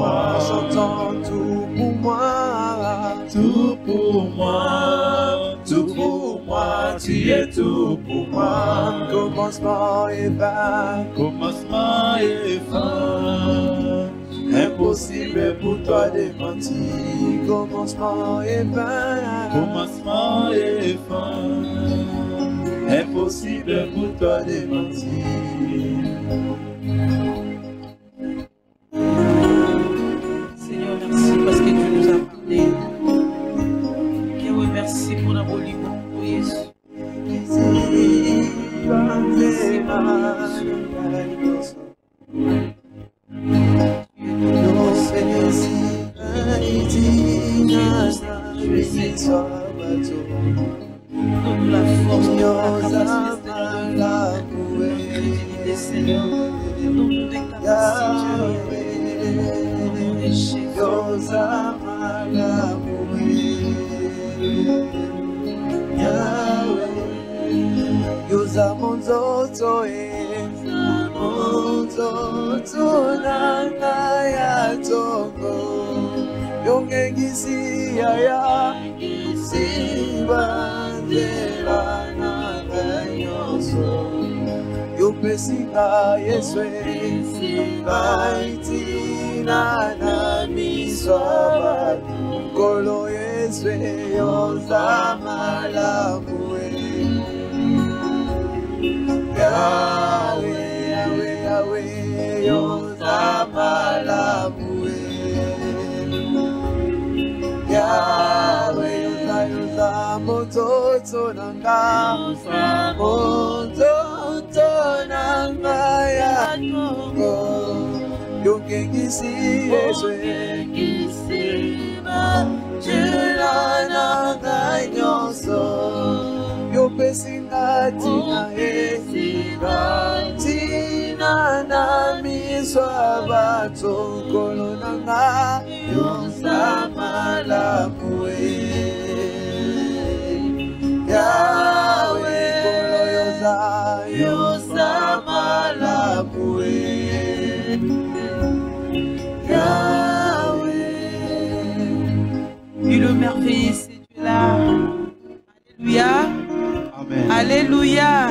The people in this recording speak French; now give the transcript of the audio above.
moi. Chantant tout pour moi. Tout pour moi, tout pour moi, tu es tout pour moi. Commencement et fin. Commencement et fin. Impossible pour toi de mentir. Commencement et fin. Commencement et fin. Impossible pour toi de mentir. Seigneur, merci parce que tu nous as parlé. Que merci pour la bonne pour Jésus. Donne la force, la capacité, Seigneur. Donne-nous des capacités. Yoza monzoto monzoto nanga ya tongo yongengisi ya sibandela nanga nyonso yopesinga yeswe kaitina na miswa kolo yeswe yoza malamue Yahweh, Yahweh, Yahweh, yoza malamue Yahweh, yoza mototo nanga mototo nanga ya tongo yongengisi yeswe jela nanga nyonso yopesinga tina na miswa batokolo nanga yoza malamue Yahweh kolo yoza malamue Yahweh. Et le merveilleux, c'est Dieu là. Alléluia. Amen. Alléluia.